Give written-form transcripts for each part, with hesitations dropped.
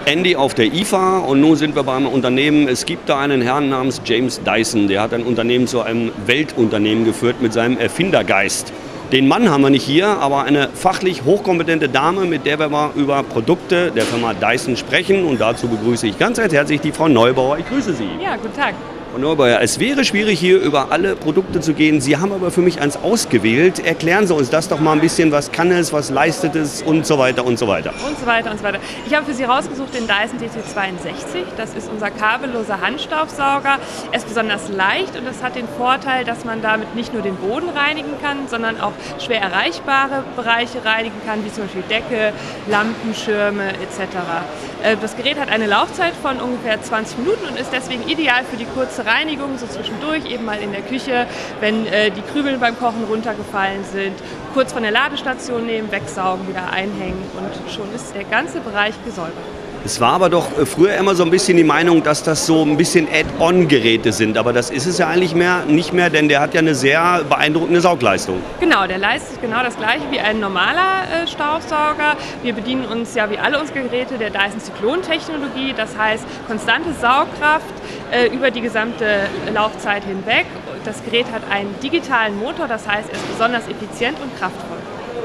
Andy auf der IFA und nun sind wir beim Unternehmen. Es gibt da einen Herrn namens James Dyson, der hat ein Unternehmen zu einem Weltunternehmen geführt mit seinem Erfindergeist. Den Mann haben wir nicht hier, aber eine fachlich hochkompetente Dame, mit der wir mal über Produkte der Firma Dyson sprechen. Und dazu begrüße ich ganz herzlich die Frau Neubauer. Ich grüße Sie. Ja, guten Tag. Frau Neubauer, es wäre schwierig, hier über alle Produkte zu gehen. Sie haben aber für mich eins ausgewählt. Erklären Sie uns das doch mal ein bisschen. Was kann es, was leistet es und so weiter und so weiter. Und so weiter und so weiter. Ich habe für Sie rausgesucht den Dyson DC62. Das ist unser kabelloser Handstaubsauger. Er ist besonders leicht und das hat den Vorteil, dass man damit nicht nur den Boden reinigen kann, sondern auch schwer erreichbare Bereiche reinigen kann, wie zum Beispiel Decke, Lampenschirme etc. Das Gerät hat eine Laufzeit von ungefähr 20 Minuten und ist deswegen ideal für die kurze Reinigung, so zwischendurch, eben mal in der Küche, wenn die Krümeln beim Kochen runtergefallen sind, kurz von der Ladestation nehmen, wegsaugen, wieder einhängen und schon ist der ganze Bereich gesäubert. Es war aber doch früher immer so ein bisschen die Meinung, dass das so ein bisschen Add-on-Geräte sind. Aber das ist es ja eigentlich nicht mehr, denn der hat ja eine sehr beeindruckende Saugleistung. Genau, der leistet genau das gleiche wie ein normaler Staubsauger. Wir bedienen uns ja wie alle unsere Geräte der Dyson Zyklon-Technologie. Das heißt, konstante Saugkraft über die gesamte Laufzeit hinweg. Das Gerät hat einen digitalen Motor, das heißt, er ist besonders effizient und kraftvoll.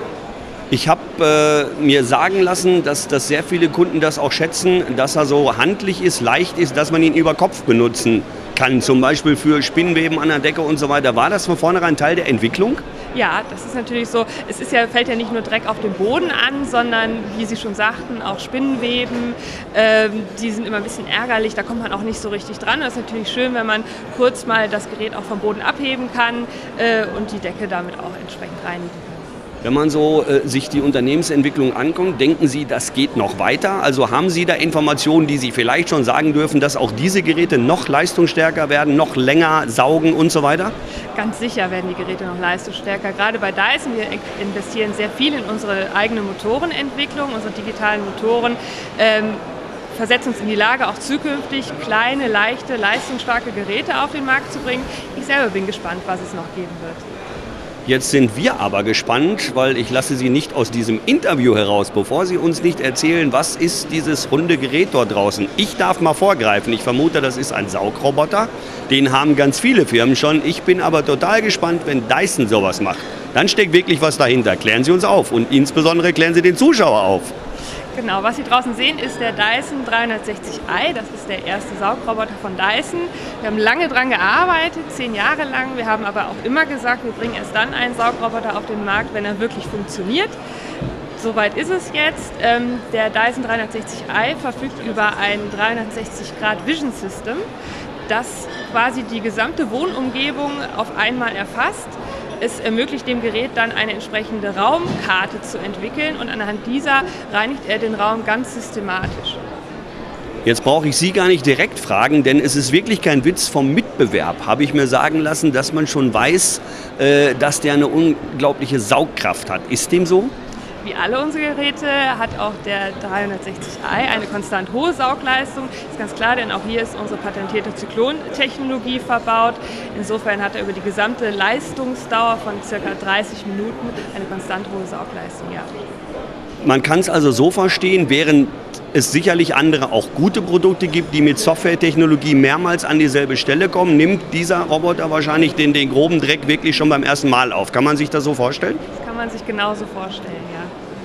Ich habe mir sagen lassen, dass sehr viele Kunden das auch schätzen, dass er so handlich ist, leicht ist, dass man ihn über Kopf benutzen kann, zum Beispiel für Spinnweben an der Decke und so weiter. War das von vornherein Teil der Entwicklung? Ja, das ist natürlich so. Es ist fällt ja nicht nur Dreck auf den Boden an, sondern, wie Sie schon sagten, auch Spinnweben. Die sind immer ein bisschen ärgerlich, da kommt man auch nicht so richtig dran. Das ist natürlich schön, wenn man kurz mal das Gerät auch vom Boden abheben kann und die Decke damit auch entsprechend reinigen kann. Wenn man so sich die Unternehmensentwicklung anguckt, denken Sie, das geht noch weiter? Also haben Sie da Informationen, die Sie vielleicht schon sagen dürfen, dass auch diese Geräte noch leistungsstärker werden, noch länger saugen und so weiter? Ganz sicher werden die Geräte noch leistungsstärker. Gerade bei Dyson, wir investieren sehr viel in unsere eigene Motorenentwicklung, unsere digitalen Motoren. Versetzt uns in die Lage, auch zukünftig kleine, leichte, leistungsstarke Geräte auf den Markt zu bringen. Ich selber bin gespannt, was es noch geben wird. Jetzt sind wir aber gespannt, weil ich lasse Sie nicht aus diesem Interview heraus, bevor Sie uns nicht erzählen, was ist dieses runde Gerät dort draußen. Ich darf mal vorgreifen. Ich vermute, das ist ein Saugroboter. Den haben ganz viele Firmen schon. Ich bin aber total gespannt, wenn Dyson sowas macht. Dann steckt wirklich was dahinter. Klären Sie uns auf und insbesondere klären Sie den Zuschauer auf. Genau, was Sie draußen sehen, ist der Dyson 360i. Das ist der erste Saugroboter von Dyson. Wir haben lange daran gearbeitet, 10 Jahre lang. Wir haben aber auch immer gesagt, wir bringen erst dann einen Saugroboter auf den Markt, wenn er wirklich funktioniert. Soweit ist es jetzt. Der Dyson 360i verfügt über ein 360° Vision System, das quasi die gesamte Wohnumgebung auf einmal erfasst. Es ermöglicht dem Gerät dann eine entsprechende Raumkarte zu entwickeln und anhand dieser reinigt er den Raum ganz systematisch. Jetzt brauche ich Sie gar nicht direkt fragen, denn es ist wirklich kein Witz vom Mitbewerb, habe ich mir sagen lassen, dass man schon weiß, dass der eine unglaubliche Saugkraft hat. Ist dem so? Wie alle unsere Geräte hat auch der 360i eine konstant hohe Saugleistung. Das ist ganz klar, denn auch hier ist unsere patentierte Zyklon-Technologie verbaut. Insofern hat er über die gesamte Leistungsdauer von ca. 30 Minuten eine konstant hohe Saugleistung. Ja. Man kann es also so verstehen, während es sicherlich andere auch gute Produkte gibt, die mit Softwaretechnologie mehrmals an dieselbe Stelle kommen, nimmt dieser Roboter wahrscheinlich den groben Dreck wirklich schon beim ersten Mal auf. Kann man sich das so vorstellen? Das kann man sich genauso vorstellen, ja.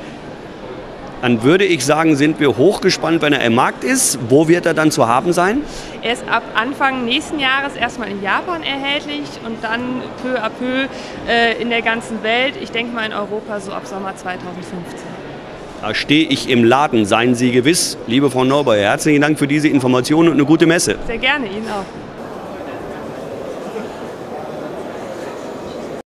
Dann würde ich sagen, sind wir hochgespannt, wenn er im Markt ist. Wo wird er dann zu haben sein? Er ist ab Anfang nächsten Jahres erstmal in Japan erhältlich und dann peu à peu in der ganzen Welt. Ich denke mal in Europa so ab Sommer 2015. Da stehe ich im Laden, seien Sie gewiss. Liebe Frau Neubauer, herzlichen Dank für diese Informationen und eine gute Messe. Sehr gerne, Ihnen auch.